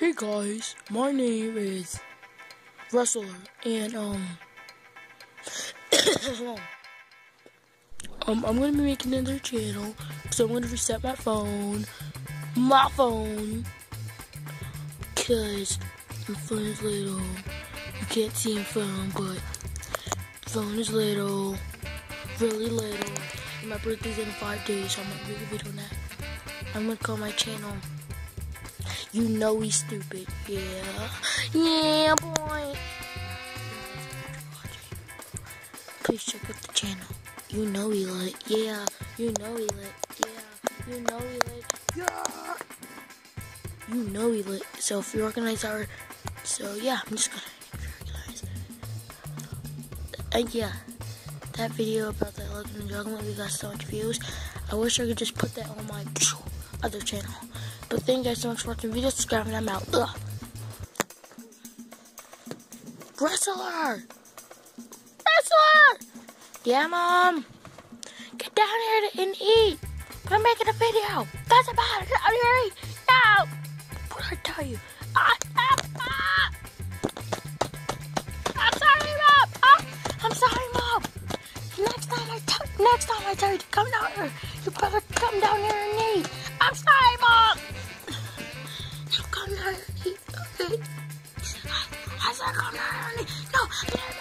Hey guys, my name is Wrestler, and I'm gonna be making another channel, so I'm gonna reset my phone, cause my phone is little. You can't see my phone, but the phone is little, really little. And my birthday's in 5 days, so I'm gonna make a video on that. I'm gonna call my channel You Know He's Stupid. Yeah, boy. Please check out the channel. You know he lit. Yeah, you know he lit. Yeah, you know he lit. Yeah, you know he lit. So if you organize our, yeah, I'm just gonna organize. Yeah, that video about that Logan and Juggling, we got so much views. I wish I could just put that on my other channel. But thank you guys so much for watching the video. Subscribe and I'm out. Ugh. Wrestler! Yeah, Mom. Get down here and eat. We're making a video. That's about it. Get down here and eat. No. What did I tell you? I'm sorry, Mom. I'm sorry, Mom. Next time I tell you to come down here, you better come down here and eat. I'm sorry, Mom. Now come down here and eat. Okay? I said come down here and eat. No.